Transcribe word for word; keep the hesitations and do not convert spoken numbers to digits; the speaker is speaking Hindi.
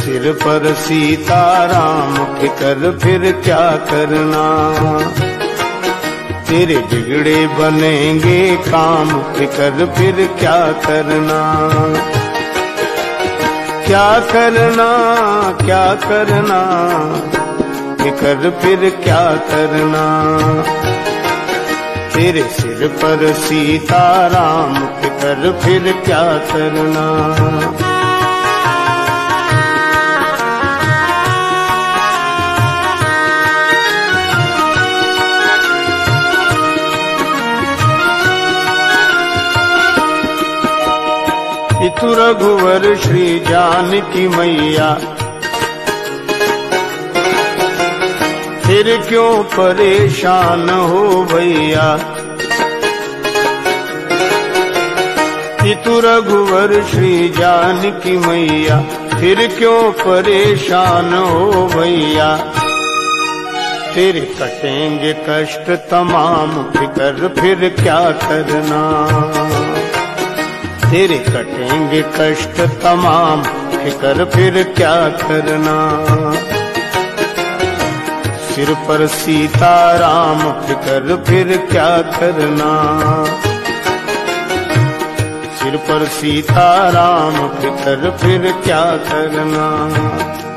सिर पर सीताराम फिकर फिर क्या करना। तेरे बिगड़े बनेंगे काम फिकर फिर क्या करना। क्या करना क्या करना फिकर फिर क्या करना। तेरे सिर पर सीताराम फिकर फिर क्या करना। इतु रघुवर श्री जानकी मैया फिर क्यों परेशान हो भैया। इतु रघुवर श्री जानकी मैया फिर क्यों परेशान हो भैया। तेरे कटेंगे कष्ट तमाम फिकर फिर क्या करना। तेरे कटेंगे कष्ट तमाम फिकर फिर क्या करना। सिर पर सीताराम फिकर फिर क्या करना। सिर पर सीताराम फिकर फिर क्या करना।